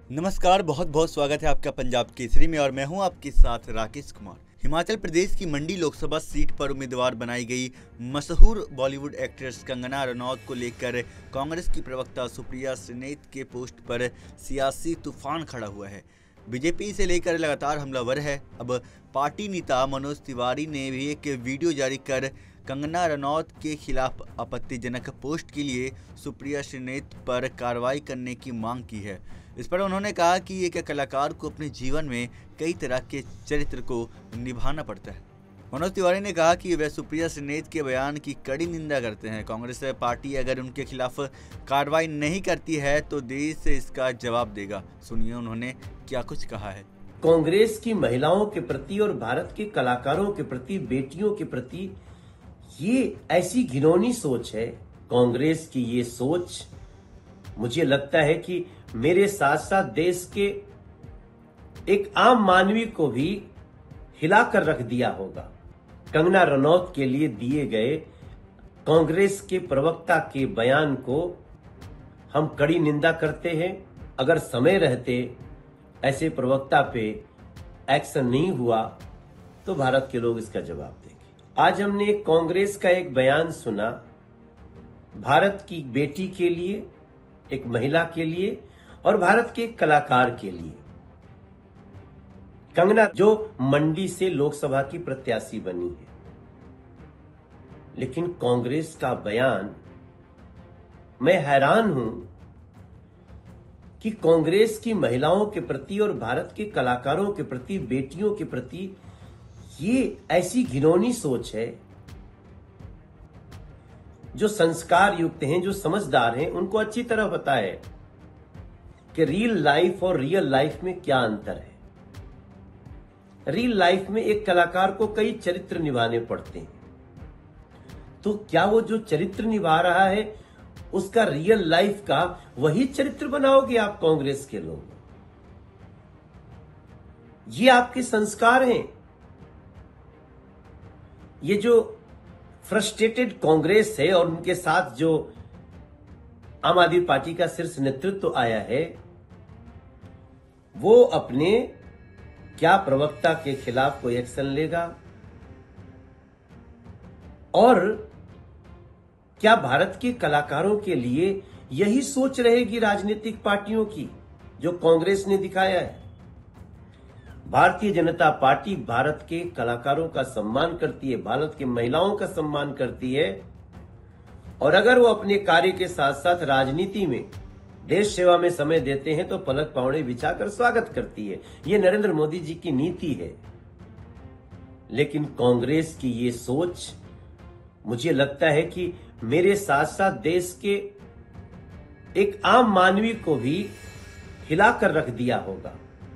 नमस्कार, बहुत बहुत स्वागत है आपका पंजाब केसरी में और मैं हूं आपके साथ राकेश कुमार। हिमाचल प्रदेश की मंडी लोकसभा सीट पर उम्मीदवार बनाई गई मशहूर बॉलीवुड एक्ट्रेस कंगना रनौत को लेकर कांग्रेस की प्रवक्ता सुप्रिया श्रीनेत के पोस्ट पर सियासी तूफान खड़ा हुआ है। बीजेपी से लेकर लगातार हमलावर है। अब पार्टी नेता मनोज तिवारी ने भी एक वीडियो जारी कर कंगना रनौत के खिलाफ आपत्तिजनक पोस्ट के लिए सुप्रिया श्रीनेत पर कार्रवाई करने की मांग की है। इस पर उन्होंने कहा कि एक कलाकार को अपने जीवन में कई तरह के चरित्र को निभाना पड़ता है। मनोज तिवारी ने कहा कि वे सुप्रिया श्रीनेत के बयान की कड़ी निंदा करते हैं। कांग्रेस पार्टी अगर उनके खिलाफ कार्रवाई नहीं करती है तो देश इसका जवाब देगा। सुनिए उन्होंने क्या कुछ कहा है। कांग्रेस की महिलाओं के प्रति और भारत के कलाकारों के प्रति, बेटियों के प्रति ये ऐसी घिनौनी सोच है। कांग्रेस की ये सोच मुझे लगता है कि मेरे साथ साथ देश के एक आम मानवी को भी हिलाकर रख दिया होगा। कंगना रनौत के लिए दिए गए कांग्रेस के प्रवक्ता के बयान को हम कड़ी निंदा करते हैं। अगर समय रहते ऐसे प्रवक्ता पे एक्शन नहीं हुआ तो भारत के लोग इसका जवाब देंगे। आज हमने कांग्रेस का एक बयान सुना भारत की बेटी के लिए, एक महिला के लिए और भारत के कलाकार के लिए। कंगना जो मंडी से लोकसभा की प्रत्याशी बनी है, लेकिन कांग्रेस का बयान, मैं हैरान हूं कि कांग्रेस की महिलाओं के प्रति और भारत के कलाकारों के प्रति, बेटियों के प्रति ये ऐसी घिनौनी सोच है। जो संस्कार युक्त हैं, जो समझदार हैं, उनको अच्छी तरह पता है कि रियल लाइफ और रियल लाइफ में क्या अंतर है। रियल लाइफ में एक कलाकार को कई चरित्र निभाने पड़ते हैं, तो क्या वो जो चरित्र निभा रहा है उसका रियल लाइफ का वही चरित्र बनाओगे आप कांग्रेस के लोग? ये आपके संस्कार हैं। ये जो फ्रस्ट्रेटेड कांग्रेस है और उनके साथ जो आम आदमी पार्टी का शीर्ष नेतृत्व आया है, वो अपने क्या प्रवक्ता के खिलाफ कोई एक्शन लेगा और क्या भारत के कलाकारों के लिए यही सोच रहेगी राजनीतिक पार्टियों की जो कांग्रेस ने दिखाया है? भारतीय जनता पार्टी भारत के कलाकारों का सम्मान करती है, भारत की महिलाओं का सम्मान करती है और अगर वो अपने कार्य के साथ साथ राजनीति में, देश सेवा में समय देते हैं तो पलक पावड़े बिछाकर स्वागत करती है। ये नरेंद्र मोदी जी की नीति है। लेकिन कांग्रेस की ये सोच मुझे लगता है कि मेरे साथ साथ देश के एक आम मानवी को भी हिलाकर रख दिया होगा।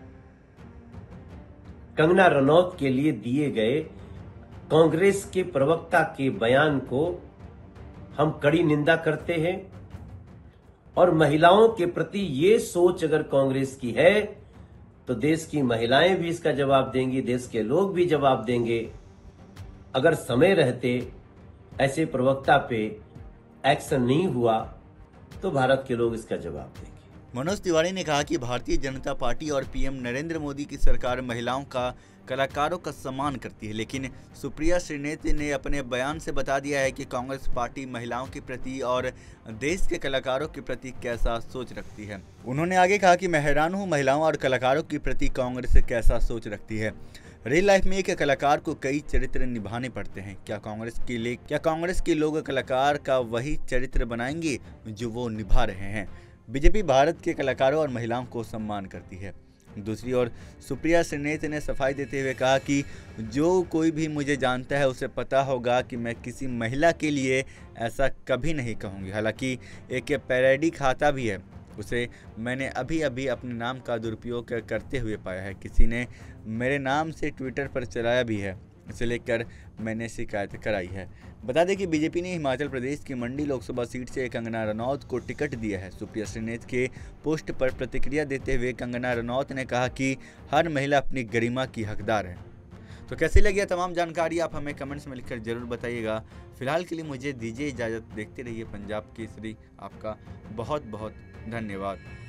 कंगना रनौत के लिए दिए गए कांग्रेस के प्रवक्ता के बयान को हम कड़ी निंदा करते हैं और महिलाओं के प्रति ये सोच अगर कांग्रेस की है तो देश की महिलाएं भी इसका जवाब देंगी, देश के लोग भी जवाब देंगे। अगर समय रहते ऐसे प्रवक्ता पे एक्शन नहीं हुआ तो भारत के लोग इसका जवाब देंगे। मनोज तिवारी ने कहा कि भारतीय जनता पार्टी और पीएम नरेंद्र मोदी की सरकार महिलाओं का, कलाकारों का सम्मान करती है, लेकिन सुप्रिया श्रीनेत ने अपने बयान से बता दिया है कि कांग्रेस पार्टी महिलाओं के प्रति और देश के कलाकारों के प्रति कैसा सोच रखती है। उन्होंने आगे कहा कि मैं हैरान हूं महिलाओं और कलाकारों के प्रति कांग्रेस कैसा सोच रखती है। रियल लाइफ में एक कलाकार को कई चरित्र निभाने पड़ते हैं। क्या कांग्रेस के लोग कलाकार का वही चरित्र बनाएंगे जो वो निभा रहे हैं? बीजेपी भारत के कलाकारों और महिलाओं को सम्मान करती है। दूसरी ओर सुप्रिया श्रीनेत ने सफाई देते हुए कहा कि जो कोई भी मुझे जानता है उसे पता होगा कि मैं किसी महिला के लिए ऐसा कभी नहीं कहूँगी। हालांकि एक पैरोडी खाता भी है, उसे मैंने अभी अभी अपने नाम का दुरुपयोग करते हुए पाया है। किसी ने मेरे नाम से ट्विटर पर चलाया भी है, इसे लेकर मैंने शिकायत कराई है। बता दें कि बीजेपी ने हिमाचल प्रदेश की मंडी लोकसभा सीट से कंगना रनौत को टिकट दिया है। सुप्रिया श्रीनेत के पोस्ट पर प्रतिक्रिया देते हुए कंगना रनौत ने कहा कि हर महिला अपनी गरिमा की हकदार है। तो कैसी लगी तमाम जानकारी आप हमें कमेंट्स में लिखकर जरूर बताइएगा। फिलहाल के लिए मुझे दीजिए इजाज़त। देखते रहिए पंजाब केसरी। आपका बहुत बहुत धन्यवाद।